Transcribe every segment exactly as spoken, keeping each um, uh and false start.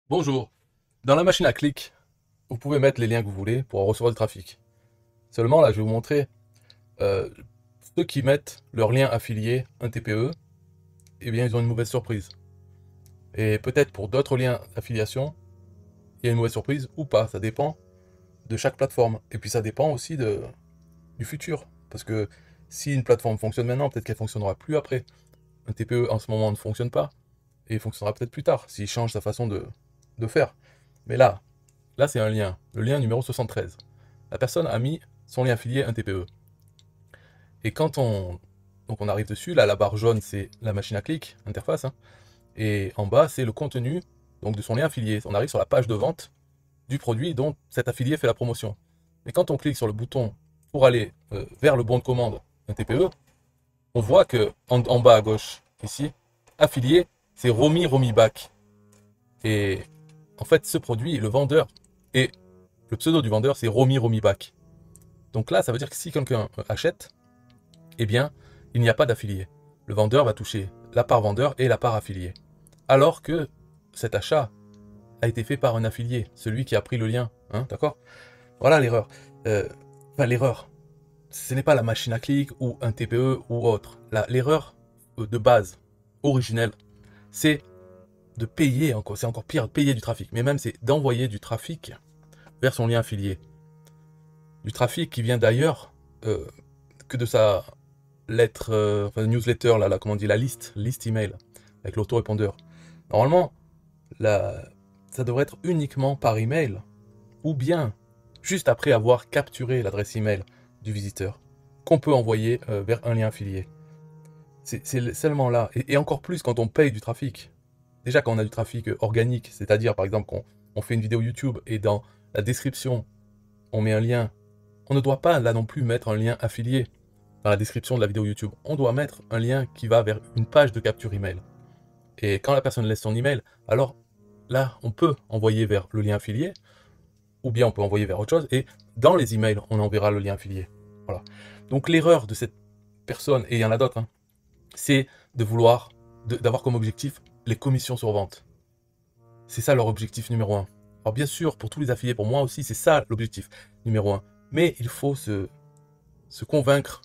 Bonjour. Dans la machine à clic, vous pouvez mettre les liens que vous voulez pour recevoir du trafic. Seulement, là, je vais vous montrer euh, ceux qui mettent leur lien affilié, un T P E, eh bien, ils ont une mauvaise surprise. Et peut-être pour d'autres liens d'affiliation, il y a une mauvaise surprise ou pas. Ça dépend de chaque plateforme. Et puis, ça dépend aussi de, du futur. Parce que si une plateforme fonctionne maintenant, peut-être qu'elle fonctionnera plus après. Un T P E en ce moment ne fonctionne pas et il fonctionnera peut-être plus tard s'il change sa façon de, de faire. Mais là, Là, c'est un lien, le lien numéro soixante-treize. La personne a mis son lien affilié un T P E. Et quand on, donc on arrive dessus, là, la barre jaune, c'est la machine à clic, interface, hein, et en bas, c'est le contenu donc, de son lien affilié. On arrive sur la page de vente du produit dont cet affilié fait la promotion. Mais quand on clique sur le bouton pour aller euh, vers le bon de commande un T P E, on voit que en, en bas à gauche, ici, affilié, c'est Romy Romy Back. Et en fait, ce produit, le vendeur, et le pseudo du vendeur, c'est Romy Romy Back. Donc là, ça veut dire que si quelqu'un achète, eh bien, il n'y a pas d'affilié. Le vendeur va toucher la part vendeur et la part affilié. Alors que cet achat a été fait par un affilié, celui qui a pris le lien. Hein, d'accord? Voilà l'erreur. Euh, enfin, l'erreur. Ce n'est pas la machine à clic ou un T P E ou autre. L'erreur de base, originelle, c'est de payer encore. C'est encore pire, de payer du trafic. Mais même, c'est d'envoyer du trafic vers son lien affilié. Du trafic qui vient d'ailleurs euh, que de sa lettre, euh, enfin, newsletter, là, là, comment on dit, la liste, liste email, avec l'autorépondeur. Normalement, la, ça devrait être uniquement par email, ou bien juste après avoir capturé l'adresse email du visiteur, qu'on peut envoyer euh, vers un lien affilié. C'est seulement là, et, et encore plus quand on paye du trafic. Déjà quand on a du trafic organique, c'est-à-dire par exemple qu'on on fait une vidéo YouTube et dans la description, on met un lien. On ne doit pas là non plus mettre un lien affilié dans la description de la vidéo YouTube. On doit mettre un lien qui va vers une page de capture email. Et quand la personne laisse son email, alors là, on peut envoyer vers le lien affilié, ou bien on peut envoyer vers autre chose, et dans les emails, on enverra le lien affilié. Voilà. Donc l'erreur de cette personne, et il y en a d'autres, hein, c'est de vouloir, d'avoir comme objectif les commissions sur vente. C'est ça leur objectif numéro un. Alors bien sûr, pour tous les affiliés, pour moi aussi, c'est ça l'objectif numéro un. Mais il faut se, se convaincre,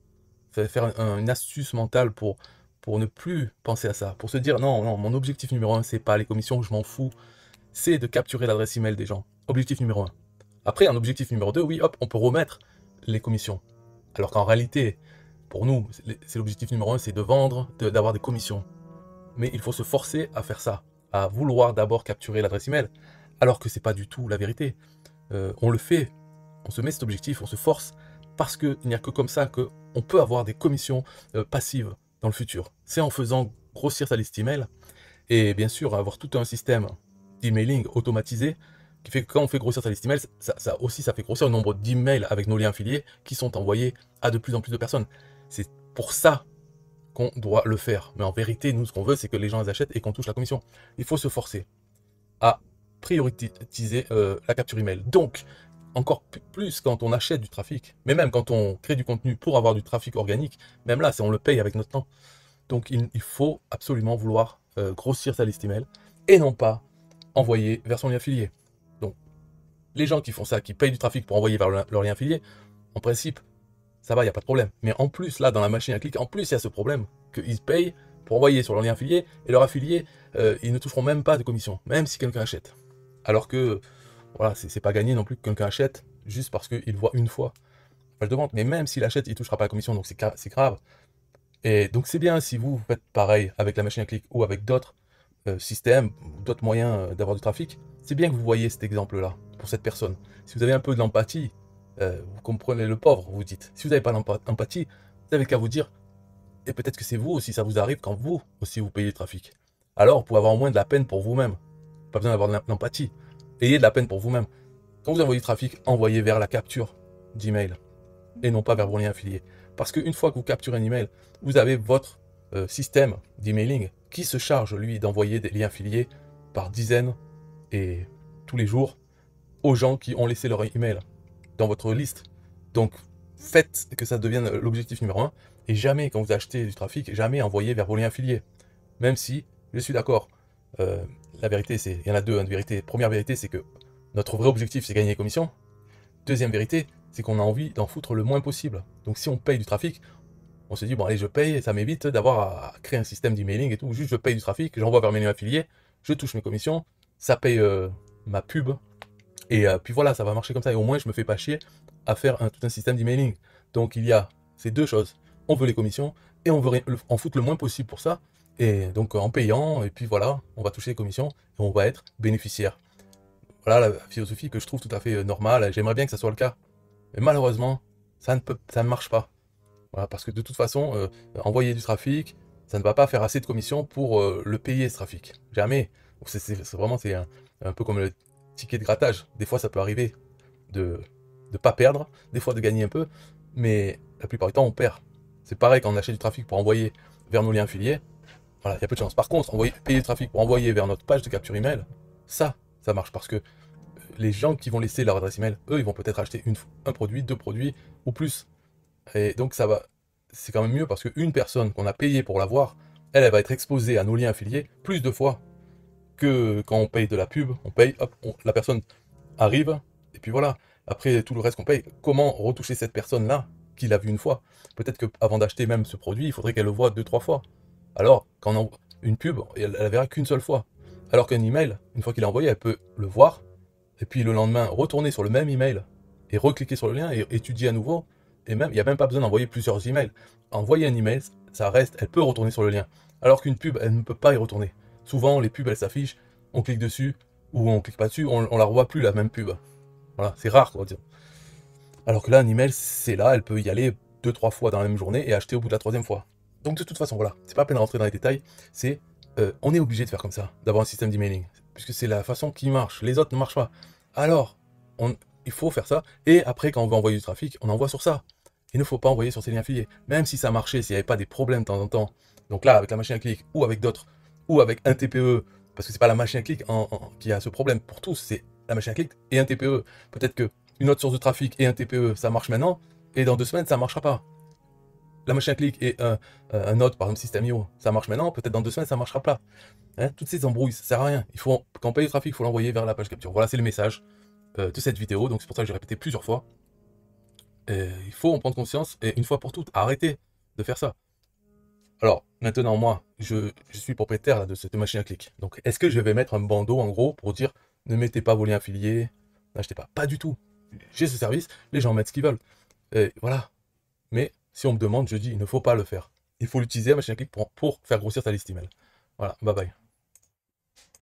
faire un, une astuce mentale pour, pour ne plus penser à ça. Pour se dire, non, non, mon objectif numéro un, c'est pas les commissions, je m'en fous. C'est de capturer l'adresse email des gens. Objectif numéro un. Après, un objectif numéro deux, oui, hop, on peut remettre les commissions. Alors qu'en réalité, pour nous, c'est l'objectif numéro un, c'est de vendre, d'avoir des commissions. Mais il faut se forcer à faire ça, à vouloir d'abord capturer l'adresse email, alors que c'est pas du tout la vérité. Euh, on le fait, on se met cet objectif, on se force, parce qu'il n'y a que comme ça qu'on peut avoir des commissions euh, passives dans le futur. C'est en faisant grossir sa liste email, et bien sûr avoir tout un système d'emailing automatisé, qui fait que quand on fait grossir sa liste email, ça, ça aussi ça fait grossir le nombre d'emails avec nos liens affiliés qui sont envoyés à de plus en plus de personnes. C'est pour ça qu'on doit le faire. Mais en vérité, nous, ce qu'on veut, c'est que les gens les achètent et qu'on touche la commission. Il faut se forcer à prioriser euh, la capture email. Donc, encore plus quand on achète du trafic, mais même quand on crée du contenu pour avoir du trafic organique, même là, c'est on le paye avec notre temps. Donc, il, il faut absolument vouloir euh, grossir sa liste email et non pas envoyer vers son lien affilié. Donc, les gens qui font ça, qui payent du trafic pour envoyer vers leur lien affilié, en principe, ça va, il n'y a pas de problème. Mais en plus, là, dans la machine à clic, en plus, il y a ce problème qu'ils payent pour envoyer sur leur lien affilié, et leur affilié, euh, ils ne toucheront même pas de commission, même si quelqu'un achète. Alors que, voilà, c'est pas gagné non plus que quelqu'un achète, juste parce qu'il voit une fois la page de vente. Mais même s'il achète, il ne touchera pas la commission, donc c'est grave. Et donc c'est bien si vous, vous faites pareil avec la machine à clic ou avec d'autres euh, systèmes, d'autres moyens euh, d'avoir du trafic, c'est bien que vous voyez cet exemple-là, pour cette personne. Si vous avez un peu de l'empathie, euh, vous comprenez le pauvre, vous dites. Si vous n'avez pas d'empathie, vous n'avez qu'à vous dire, et peut-être que c'est vous aussi, ça vous arrive quand vous aussi vous payez le trafic. Alors, vous pouvez avoir au moins de la peine pour vous-même. Pas besoin d'avoir de l'empathie. Ayez de la peine pour vous-même. Quand vous envoyez du trafic, envoyez vers la capture d'email et non pas vers vos liens affiliés. Parce qu'une fois que vous capturez un email, vous avez votre euh, système d'emailing qui se charge, lui, d'envoyer des liens affiliés par dizaines et tous les jours aux gens qui ont laissé leur email dans votre liste. Donc, faites que ça devienne l'objectif numéro un. Et jamais, quand vous achetez du trafic, jamais envoyer vers vos liens affiliés. Même si, je suis d'accord, euh, la vérité, c'est, il y en a deux, hein, de vérité. Première vérité, c'est que notre vrai objectif, c'est gagner des commissions. Deuxième vérité, c'est qu'on a envie d'en foutre le moins possible. Donc si on paye du trafic, on se dit, bon allez, je paye, ça m'évite d'avoir à créer un système d'emailing et tout. Juste, je paye du trafic, j'envoie vers mes liens affiliés, je touche mes commissions, ça paye euh, ma pub, et euh, puis voilà, ça va marcher comme ça. Et au moins, je me fais pas chier à faire un, tout un système d'emailing. Donc il y a ces deux choses. On veut les commissions, et on veut en foutre le moins possible pour ça. Et donc en payant, et puis voilà, on va toucher les commissions, et on va être bénéficiaire. Voilà la philosophie que je trouve tout à fait normale, j'aimerais bien que ça soit le cas. Mais malheureusement, ça ne, peut, ça ne marche pas. Voilà, parce que de toute façon, euh, envoyer du trafic, ça ne va pas faire assez de commissions pour euh, le payer, ce trafic. Jamais. C'est vraiment c'est un, un peu comme le ticket de grattage. Des fois, ça peut arriver de ne pas perdre, des fois de gagner un peu, mais la plupart du temps, on perd. C'est pareil quand on achète du trafic pour envoyer vers nos liens affiliés. Voilà, il y a peu de chance. Par contre, envoyer, payer du trafic pour envoyer vers notre page de capture email, ça, ça marche parce que les gens qui vont laisser leur adresse email, eux, ils vont peut-être acheter une, un produit, deux produits ou plus. Et donc ça va, c'est quand même mieux parce qu'une personne qu'on a payée pour l'avoir, elle, elle va être exposée à nos liens affiliés plus de fois que quand on paye de la pub. On paye, hop, on, la personne arrive, et puis voilà. Après tout le reste qu'on paye, comment retoucher cette personne-là qui l'a vu une fois? Peut-être qu'avant d'acheter même ce produit, il faudrait qu'elle le voie deux, trois fois. Alors, quand on envoie une pub, elle, elle la verra qu'une seule fois. Alors qu'un email, une fois qu'il est envoyé, elle peut le voir, et puis le lendemain, retourner sur le même email, et recliquer sur le lien, et étudier à nouveau. Et même, il n'y a même pas besoin d'envoyer plusieurs emails. Envoyer un email, ça reste, elle peut retourner sur le lien. Alors qu'une pub, elle ne peut pas y retourner. Souvent, les pubs, elles s'affichent, on clique dessus, ou on clique pas dessus, on, on la revoit plus, la même pub. Voilà, c'est rare, quoi, dire. Alors que là, un email, c'est là, elle peut y aller deux, trois fois dans la même journée et acheter au bout de la troisième fois. Donc de toute façon, voilà, c'est pas à peine de rentrer dans les détails, c'est, euh, on est obligé de faire comme ça, d'avoir un système d'emailing, puisque c'est la façon qui marche, les autres ne marchent pas. Alors, on, il faut faire ça, et après, quand on veut envoyer du trafic, on envoie sur ça. Il ne faut pas envoyer sur ces liens affiliés. Même si ça marchait, s'il n'y avait pas des problèmes de temps en temps, donc là, avec la machine à clic, ou avec d'autres, ou avec un T P E, parce que c'est pas la machine à clic en, en, qui a ce problème pour tous, c'est la machine à clic et un T P E. Peut-être qu'une autre source de trafic et un T P E, ça marche maintenant, et dans deux semaines, ça ne marchera pas. La machine à clic et un, un autre, par exemple System.io, ça marche maintenant, peut-être dans deux semaines, ça ne marchera pas. Hein, toutes ces embrouilles, ça sert à rien. Il faut, quand on paye le trafic, il faut l'envoyer vers la page capture. Voilà, c'est le message euh, de cette vidéo, donc c'est pour ça que j'ai répété plusieurs fois. Et il faut en prendre conscience, et une fois pour toutes, arrêter de faire ça. Alors, maintenant, moi, je, je suis propriétaire là, de cette machine à clic. Donc, est-ce que je vais mettre un bandeau, en gros, pour dire, ne mettez pas vos liens affiliés, n'achetez pas? Pas du tout. J'ai ce service, les gens mettent ce qu'ils veulent. Et voilà. Mais, si on me demande, je dis, il ne faut pas le faire. Il faut l'utiliser, la machine à clic, pour, pour faire grossir ta liste email. Voilà, bye bye.